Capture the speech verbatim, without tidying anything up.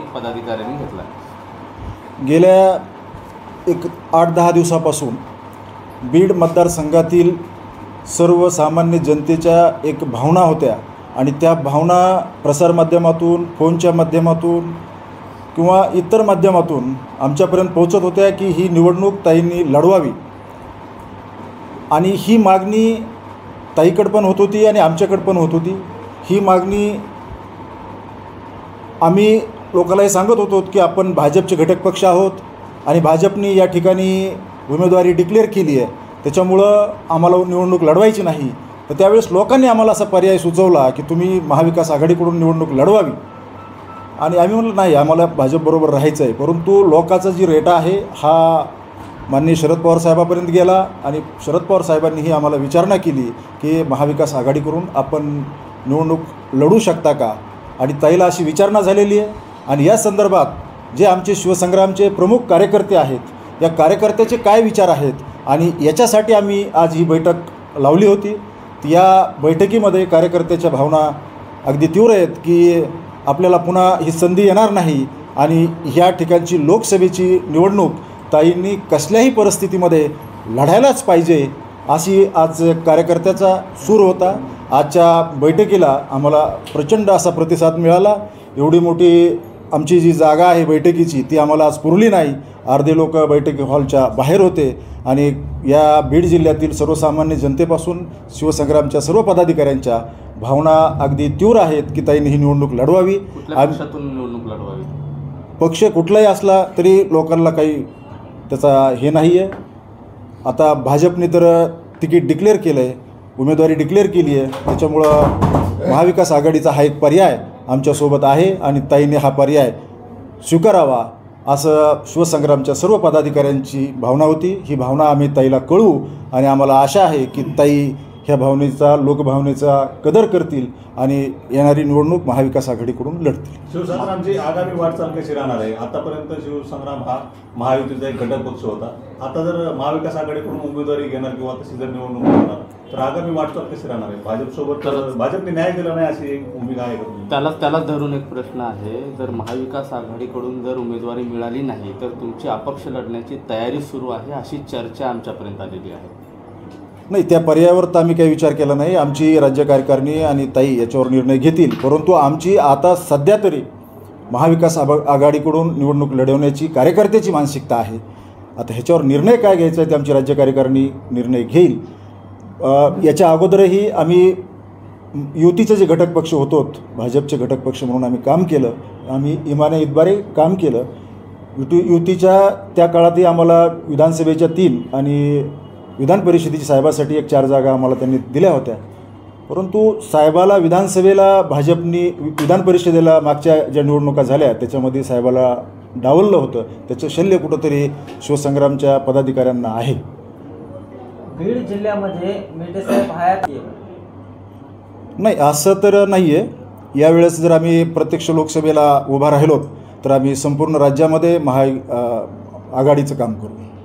पदाधिकाऱ्यांनी घेतला? गेल्या एक आठ दहा दिवसापासून बीड मतदारसंघातील सर्वसामान्य जनतेच्या एक भावना होत्या आणि त्या भावना प्रसारमाध्यमातून, फोनच्या माध्यमातून किंवा इतर माध्यमातून आमच्यापर्यंत पोहोचत होत्या की ही निवडणूक ताईंनी लढवावी आणि ही मागणी ताईकडे पण होत होती आणि आमच्याकडे पण होत होती. ही मागणी आम्ही लोकांनाही सांगत होतो की आपण भाजपचे घटक पक्ष आहोत आणि भाजपने या ठिकाणी उमेदवारी डिक्लेअर केली आहे, त्याच्यामुळं आम्हाला निवडणूक लढवायची नाही. तर त्यावेळेस लोकांनी आम्हाला असा पर्याय सुचवला की तुम्ही महाविकास आघाडीकडून निवडणूक लढवावी आणि आम्ही म्हटलं नाही, आम्हाला भाजपबरोबर राहायचं आहे. परंतु लोकांचा जी रेटा आहे हा माननीय शरद पवार साहेबापर्यंत गेला आणि शरद पवार साहेबांनीही आम्हाला विचारणा केली की महाविकास आघाडीकडून आपण निवडणूक लढू शकता का, आणि ताईला अशी विचारणा झालेली आहे. आणि या संदर्भात जे आमचे शिवसंग्रामचे प्रमुख कार्यकर्ते आहेत, या कार्यकर्त्याचे काय विचार आहेत आणि याच्यासाठी आम्ही आज ही बैठक लावली होती. या बैठकीमध्ये कार्यकर्त्याच्या भावना अगदी तीव्र आहेत की आपल्याला पुन्हा ही संधी येणार नाही आणि ह्या ठिकाणची लोकसभेची निवडणूक ताईंनी कसल्याही परिस्थितीमध्ये लढायलाच पाहिजे, अशी आज कार्यकर्त्याचा सूर होता. आजच्या बैठकीला आम्हाला प्रचंड असा प्रतिसाद मिळाला. एवढी मोठी आमची जी जागा आहे बैठकीची ती आम्हाला आज पुरली नाही. अर्धे लोक बैठकी हॉलच्या बाहेर होते आणि या बीड जिल्ह्यातील सर्वसामान्य जनतेपासून शिवसंग्रामच्या सर्व पदाधिकाऱ्यांच्या भावना अगदी तीव्र आहेत की ताईंनी ही निवडणूक लढवावी. पक्षातून निवडणूक लढवावी, पक्ष कुठलाही असला तरी लोकांना काही त्याचा हे नाही आहे. आता भाजपने तर तिकीट डिक्लेअर केलं आहे, उमेदवारी डिक्लेअर केली आहे, त्याच्यामुळं महाविकास आघाडीचा हा एक पर्याय आमच्यासोबत आहे आणि ताईने हा पर्याय स्वीकारावा असं शिवसंग्रामच्या सर्व पदाधिकाऱ्यांची भावना होती. ही भावना आम्ही ताईला कळवू आणि आम्हाला आशा आहे की ताई ह्या भावनेचा, लोकभावनेचा कदर करतील आणि येणारी निवडणूक महाविकास आघाडीकडून लढतील. शिवसंग्रामची आगामी वाटचाल कशी राहणार आहे? आतापर्यंत शिवसंग्राम हा महायुतीचा एक घटक पक्ष होता. आता जर महाविकास आघाडीकडून उमेदवारी घेणार किंवा तशी जर निवडणूक होणार तर आगामी वाटचाल कशी राहणार आहे? भाजपसोबत भाजपने न्याय दिला नाही अशी एक भूमिका आहे का? त्याला त्याला धरून एक प्रश्न आहे, जर महाविकास आघाडीकडून जर उमेदवारी मिळाली नाही तर तुमची अपक्ष लढण्याची तयारी सुरू आहे अशी चर्चा आमच्यापर्यंत आलेली आहे. नाही, त्या पर्यायावर तर आम्ही काही विचार केला नाही. आमची राज्य कार्यकारिणी आणि ताई याच्यावर निर्णय घेतील. परंतु आमची आता सध्या तरी महाविकास आघाडीकडून निवडणूक लढवण्याची कार्यकर्त्याची मानसिकता आहे. आता ह्याच्यावर निर्णय काय घ्यायचा आहे ते आमची राज्य कार्यकारिणी निर्णय घेईल. याच्या अगोदरही आम्ही युतीचे जे घटक पक्ष होतो, भाजपचे घटक पक्ष म्हणून आम्ही काम केलं, आम्ही इमाने इतबारे काम केलं. युती युतीच्या त्या काळातही आम्हाला विधानसभेच्या तीन आणि विधान परिषदेची साहेबासाठी एक चार जागा आम्हाला त्यांनी दिल्या होत्या. परंतु साहेबाला विधानसभेला भाजपनी, विधान परिषदेला मागच्या ज्या निवडणुका झाल्या त्याच्यामध्ये साहेबाला डावललं होतं. त्याचं शल्य कुठंतरी शिवसंग्रामच्या पदाधिकाऱ्यांना आहे. बीड जिल्ह्यामध्ये मेटे साहेब हयात नाही असं तर नाही आहे. यावेळेस जर आम्ही प्रत्यक्ष लोकसभेला उभा राहिलो तर आम्ही संपूर्ण राज्यामध्ये महा आघाडीचं काम करू.